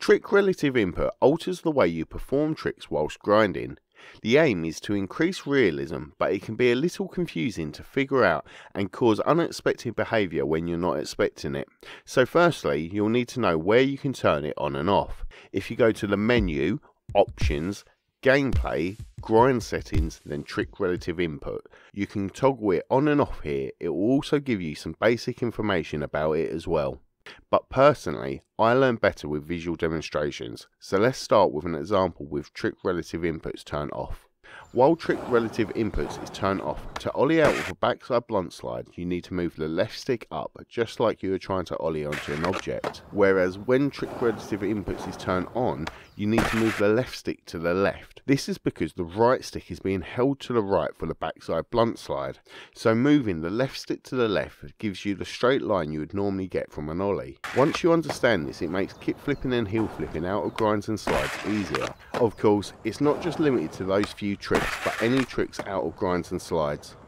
Trick relative input alters the way you perform tricks whilst grinding. The aim is to increase realism, but it can be a little confusing to figure out and cause unexpected behaviour when you're not expecting it. So firstly, you'll need to know where you can turn it on and off. If you go to the menu, Options, Gameplay, Grind Settings, then Trick Relative Input, you can toggle it on and off here. It will also give you some basic information about it as well. But personally, I learn better with visual demonstrations, so let's start with an example with Trick Relative Inputs turned off. While Trick Relative Inputs is turned off, to ollie out with a backside blunt slide, you need to move the left stick up, just like you are trying to ollie onto an object. Whereas when Trick Relative Inputs is turned on, you need to move the left stick to the left. This is because the right stick is being held to the right for the backside blunt slide. So moving the left stick to the left gives you the straight line you would normally get from an ollie. Once you understand this, it makes kick flipping and heel flipping out of grinds and slides easier. Of course, it's not just limited to those few tricks, but any tricks out of grinds and slides.